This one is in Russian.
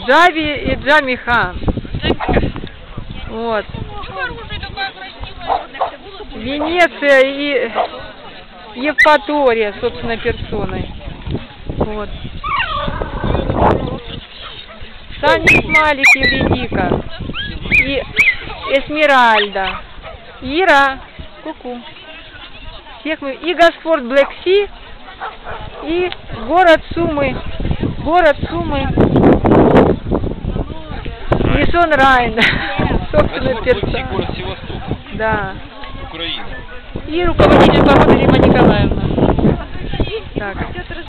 Джави и Джамихан. Вот. Венеция и Евпатория, собственно, персоной. Вот. Саня Смайлик и Евредика. И Эсмеральда. Ира. Ку-ку. Всех мы. И Госпорт Блэк Си. И город Сумы. Город Сумы. Нисон Райн. Собственно, персона. Город Севастополь. Да. Украина. И руководитель погоды Рима Николаевна. Так.